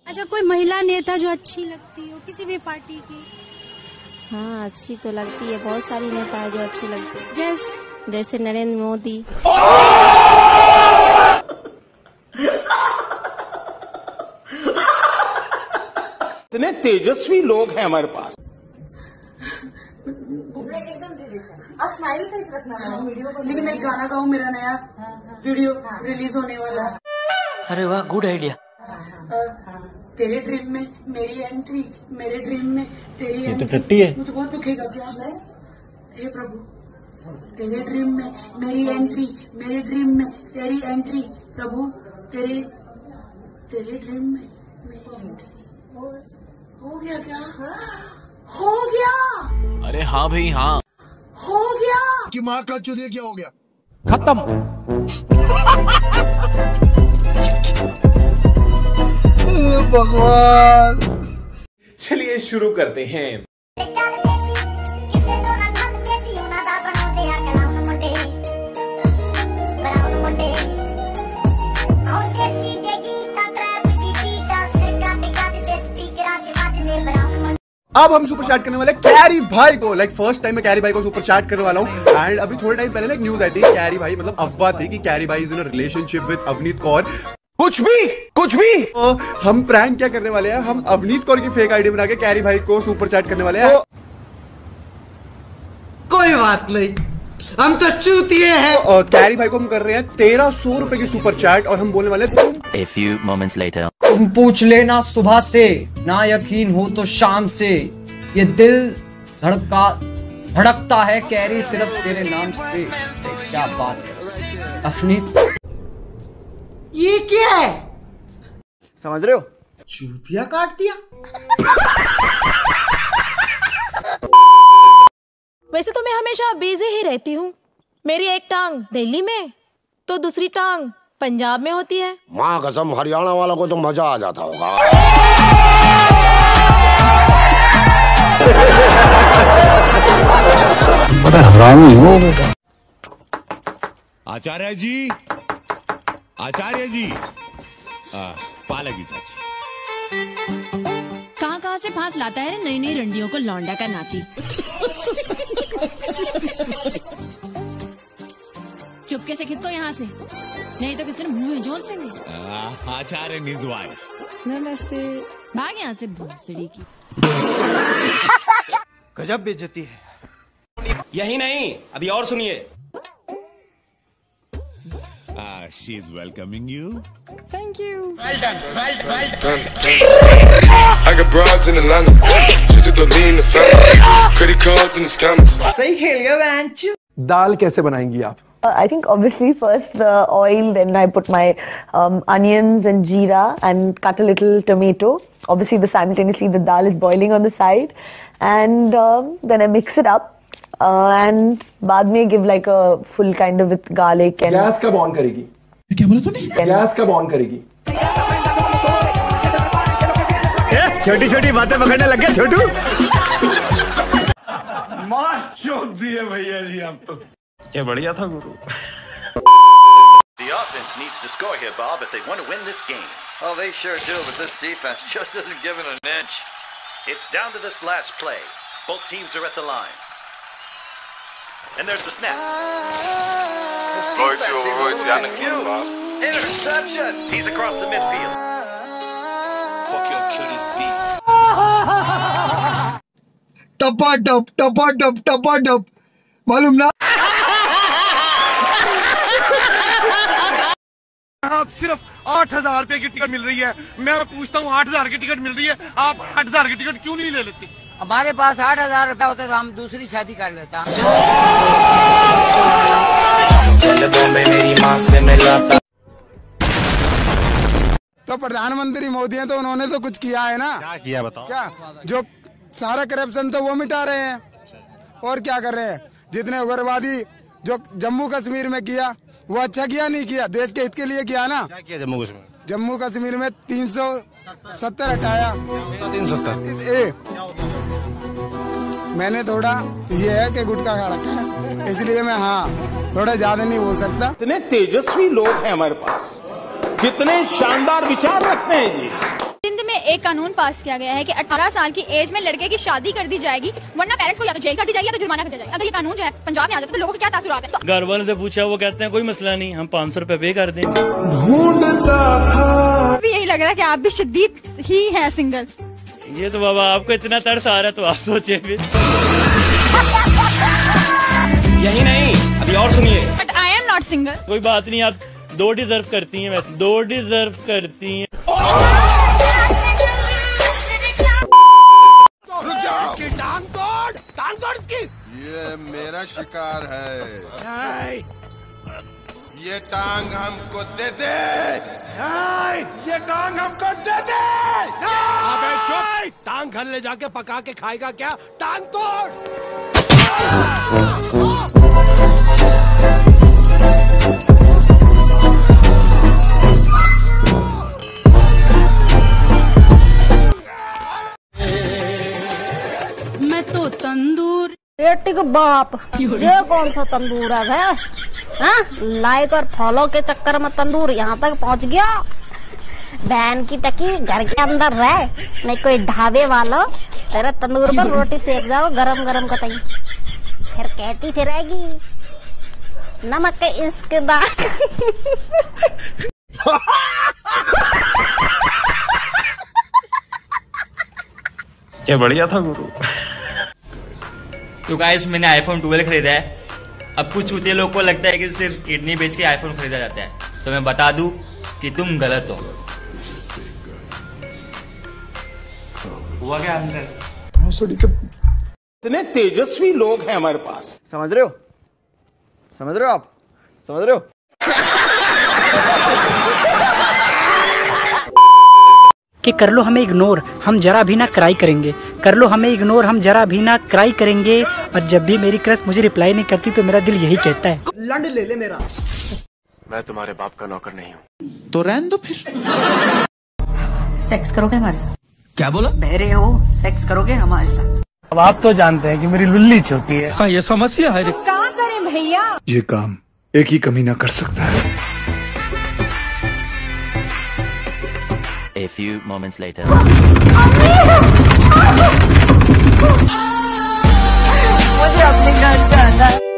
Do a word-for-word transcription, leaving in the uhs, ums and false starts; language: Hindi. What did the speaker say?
अच्छा, कोई महिला नेता जो अच्छी लगती हो किसी भी पार्टी की? हाँ, अच्छी तो लगती है, बहुत सारी नेता है जो अच्छी लगती है। जैसे जैसे नरेंद्र मोदी। इतने तेजस्वी लोग हैं हमारे पास। अब स्माइल फेस रखना है वीडियो को। लेकिन मैं गाना गाऊं, मेरा नया वीडियो रिलीज होने वाला है। अरे वाह, गुड आइडिया। तेरे ड्रीम में मेरी एंट्री, मेरे ड्रीम में तेरी ये एंट्री। तो टट्टी है। मुझे बहुत दुखेगा क्या? हे प्रभु, तेरे ड्रीम में मेरी एंट्री, मेरे ड्रीम में तेरी एंट्री। प्रभु तेरे तेरे ड्रीम में मेरी एंट्री। हो गया क्या? हो गया। अरे हाँ भाई हाँ, हो गया कि माँ का चुनिए क्या हो गया? खत्म। भगवान, चलिए शुरू करते हैं। अब हम सुपर चैट करने वाले कैरी भाई को। लाइक फर्स्ट टाइम मैं कैरी भाई को सुपर चैट करने वाला हूँ। एंड अभी थोड़े टाइम पहले ना एक न्यूज आई थी, कैरी भाई मतलब अफवाह थी कि कैरी भाई is in a relationship with Avneet Kaur. कुछ भी कुछ भी तो हम प्रैंक क्या करने वाले हैं, हम अवनीत कौर की फेक आईडी बना के कैरी भाई को सुपर चैट करने वाले हैं। तो, कोई बात नहीं, हम तो चूतिए हैं। तो कैरी भाई को हम कर रहे हैं तेरह सौ रुपए की सुपर चैट और हम बोलने वाले हैं तुम A few moments later. तुम पूछ लेना सुबह से, ना यकीन हो तो शाम से। ये दिल धड़का धड़कता है कैरी सिर्फ तेरे नाम से। क्या बात है अफनीत, ये क्या है? समझ रहे हो? चूतिया काट दिया। वैसे तो मैं हमेशा बिजी ही रहती हूँ। मेरी एक टांग दिल्ली में तो दूसरी टांग पंजाब में होती है। माँ कसम, हरियाणा वालों को तो मजा आ जाता होगा। बड़ा हरामी हो बेटा। आचार्य जी, आचार्य जी, आ, पालकी चाची। कहाँ कहाँ से फांस लाता है नई नई रंडियों को लौंडा का नाती। चुपके से खिसको यहाँ से, नहीं तो किसी ने मुंह में जोत देंगे। आचार्य निज वाइफ। नमस्ते। भाग यहाँ से भोसड़ी की। गजब बेइज्जती है। यही नहीं, अभी और सुनिए। Uh, she's welcoming you. Thank you. Well done, well done, well done. I got broads in Atlanta, just to lean the family, credit cards and the scammers. सही खेल गया बेंच। दाल कैसे बनाएंगी आप? I think obviously first the oil, then I put my um, onions and jeera and cut a little tomato. Obviously the simultaneously the dal is boiling on the side, and um, then I mix it up. Uh, and बाद में give like a full kind of with garlic and gas कब ऑन करेगी? क्या बोला तूने? गैस कब ऑन करेगी? छोटी छोटी बातें पकड़ने लग गए छोटू। मार चोट दिए भैया जी आप तो। क्या बढ़िया था गुरु। The offense needs to score here, Bob, if they want to win this game. Oh, they sure do, but this defense just isn't giving an inch. It's down to this last play. Both teams are at the line. And there's the snap. Interception. He's across the midfield. Fuck your Achilles beat. टपा टप टपा टप टपा टप, मालूम ना? आप सिर्फ आठ हजार रुपए की टिकट मिल रही है, मैं पूछता हूँ आठ हजार की टिकट मिल रही है, आप आठ हजार की टिकट क्यों नहीं ले लेते? हमारे पास आठ हजार रुपया होता तो हम दूसरी शादी कर लेता। मेरी माँ से मिलाता। तो प्रधानमंत्री मोदी हैं तो उन्होंने तो कुछ किया है ना? क्या किया बताओ? क्या जो सारा करप्शन तो वो मिटा रहे हैं, और क्या कर रहे हैं? जितने उग्रवादी जो जम्मू कश्मीर में किया वो अच्छा किया नहीं किया? देश के हित के लिए किया ना? क्या किया जम्मू कश्मीर? जम्मू कश्मीर में तीन सौ सत्तर हटाया। तीन सत्तर मैंने थोड़ा ये है कि गुटखा खा रखा है, इसलिए मैं हाँ थोड़ा ज्यादा नहीं बोल सकता। इतने तेजस्वी लोग हैं हमारे पास, कितने शानदार विचार रखते हैं जी। सिंध में एक कानून पास किया गया है कि अठारह साल की एज में लड़के की शादी कर दी जाएगी, वरना पेरेंट्स को या तो जेल कर दी जाएगी या तो जुर्माना कर दिया जाएगा। अगर ये कानून जो है पंजाब में आ जाता तो लोगों को क्या तासुरात है? तो घर वालों से पूछा, वो कहते हैं कोई मसला नहीं, हम पाँच सौ रूपए पे कर देंगे। भी यही लग रहा है कि आप भी शदीद ही हैं सिंगल। ये तो बाबा आपको इतना तरस आ रहा है तो आप सोचे फिर। यही नहीं, अभी और सुनिए। But I am not single. कोई बात नहीं, आप दो डिजर्व करती हैं, वैसे दो डिजर्व करती हैं। इसकी टांग तोड़, टांग तोड़ इसकी। ये मेरा शिकार है, ये टांग हमको दे दे, ये टांग हमको दे दे। अबे चुप, टांग घर ले जाके पका के खाएगा क्या? टांग तोड़। मैं तो तंदूर बेटी को बाप, ये कौन सा तंदूर है? हाँ? लाइक और फॉलो के चक्कर में तंदूर यहाँ तक पहुँच गया। बहन की टकी घर के अंदर रह, नहीं कोई ढाबे वाला तेरे तंदूर पर रोटी सेक जाओ गरम गरम कतई, फिर कहती फिरेगी नमक के इश्क दा। क्या बढ़िया था गुरु। तो गाइस मैंने आईफोन ट्वेल्व खरीदा है। अब कुछ चूते लोग को लगता है कि सिर्फ किडनी बेच के आईफोन खरीदा जाता है, तो मैं बता दूं कि तुम गलत हो। हुआ क्या अंकल? इतने तेजस्वी लोग हैं हमारे पास, समझ रहे हो? समझ रहे हो आप? समझ रहे हो? कि कर लो हमें इग्नोर, हम जरा भी ना क्राई करेंगे। कर लो हमें इग्नोर, हम जरा भी ना क्राई करेंगे। और जब भी मेरी क्रश मुझे रिप्लाई नहीं करती तो मेरा दिल यही कहता है, लंड ले ले मेरा। मैं तुम्हारे बाप का नौकर नहीं हूँ। तो रहने दो फिर। सेक्स करोगे हमारे साथ? क्या बोला? बहरे हो, सेक्स करोगे हमारे साथ? अब आप तो जानते हैं कि मेरी लुल्ली छोटी है। हाँ, ये समस्या है। क्या करें भैया? ये काम एक ही कमीना कर सकता है। A few moments later. मुझे अपने घर जाना है।